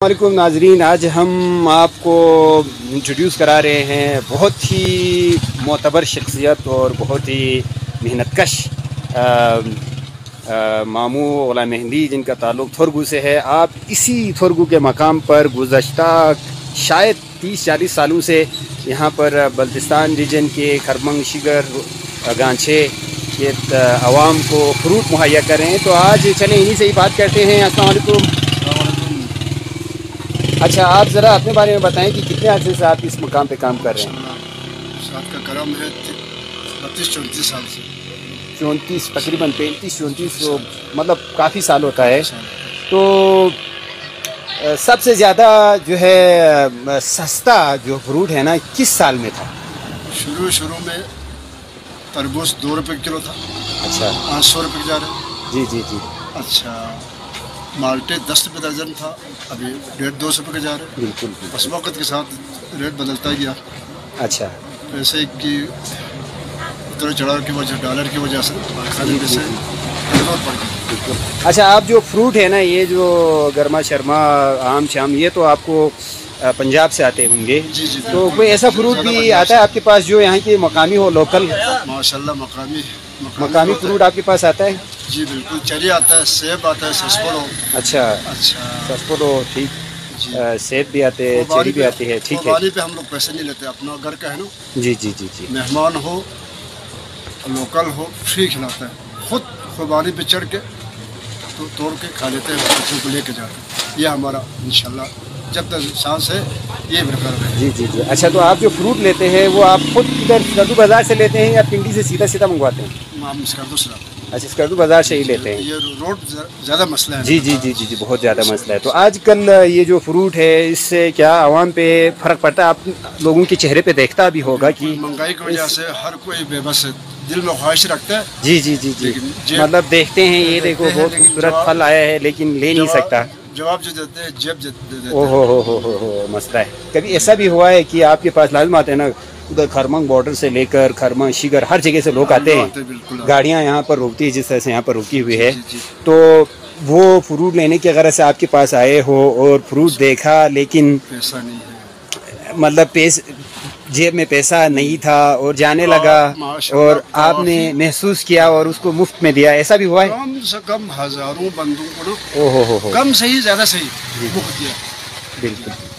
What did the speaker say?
वालेकुम नाजरीन, आज हम आपको इंट्रोड्यूस करा रहे हैं बहुत ही मोतबर शख्सियत और बहुत ही मेहनतकश मामू ओला मेहंदी, जिनका ताल्लुक़ थोरगू से है। आप इसी थोरगू के मकाम पर गुज़श्ता शायद 30-40 सालों से यहाँ पर बल्तिस्तान रीजन के खरमंग, शिगर, गांछे के आवाम को फ्रूट मुहैया करें। तो आज चलें इन्हीं से ही बात करते हैं। अस्सलाम वालेकुम। अच्छा, आप ज़रा अपने बारे में बताएं कि कितने अर्से से आप इस मुकाम पे काम कर रहे हैं? साथ का करम है 32-34 साल से। 34, तकरीबन 35-34, तो मतलब काफ़ी साल होता है। तो सबसे ज़्यादा जो है सस्ता जो फ्रूट है ना, किस साल में था? शुरू में तरबूज 2 रुपये किलो था। अच्छा, 500 रुपये जा रहे। जी जी जी। अच्छा, माल्टे 10 रुपये दर्जन था, अभी 150-200 रुपये के जा रहे। बिल्कुल बस वक्त के साथ रेट बदलता गया। अच्छा, पैसे की उतर चढ़ाव की वजह, डॉलर की वजह से खाने में से जरूरत पड़ गई। अच्छा, आप जो फ्रूट है ना, ये जो गर्मा शर्मा, आम शाम, ये तो आपको पंजाब से आते होंगे। जी जी। तो कोई ऐसा फ्रूट भी आता है आपके पास जो यहाँ की मकामी हो, लोकल? माशाल्लाह मकामी फ्रूट आपके पास आता है? जी बिल्कुल। चेरी आता है, सेब आता है, ससपोलो। अच्छा, ससपोलो, ठीक। सेब भी आते हैं, चेरी भी आती है, ठीक है। खुबानी पे हम लोग पैसे नहीं लेते, अपना घर का है ना। जी जी जी जी। मेहमान हो, लोकल हो, फ्री खिलाता है। खुद खुबानी पे चढ़ के तो तोड़ के खा लेते हैं, बच्चों को लेके जाते हैं। ये हमारा इंशाल्लाह जब तक सांस है ये बेकार है। जी जी जी। अच्छा, तो आप जो फ्रूट लेते हैं वो आप खुद इधर स्कर्दू बाज़ार से लेते हैं या पिंडी से सीधा मंगवाते हैं? हम स्कर्दू से लाते हैं। अच्छा, स्कर्दू बाज़ार से ही लेते हैं। ये रोड ज़्यादा मसला है। जी जी जी जी जी, बहुत ज़्यादा मसला है। तो आजकल ये जो फ्रूट है, इससे क्या आवाम पे फ़र्क पड़ता है? आप लोगों के चेहरे पे देखता भी होगा कि महंगाई की वजह से हर कोई बेबस है, दिल में ख्वाहिश रखता है। जी जी जी जी, मतलब देखते हैं ये देखो बहुत खूबसूरत फल आया है, लेकिन ले नहीं सकता। जवाब जो देते हैं जेब देते हैं। ओ हो, मसला है। कभी ऐसा भी हुआ है कि आपके पास लाजम आते हैं ना, उधर खरमंग बॉर्डर से लेकर खरमंग, शिगर, हर जगह से लोग आते हैं, गाड़ियाँ यहाँ पर रुकती है, जिस तरह से यहाँ पर रुकी हुई है। तो वो फ्रूट लेने की गरज से आपके पास आए हो और फ्रूट देखा, लेकिन पैसा नहीं है, मतलब जेब में पैसा नहीं था और जाने लगा, और आपने महसूस किया और उसको मुफ्त में दिया, ऐसा भी हुआ है? कम से कम हजारों बंदों को ओहो हो, कम सही ज्यादा सही मुफ्त दिया। बिल्कुल।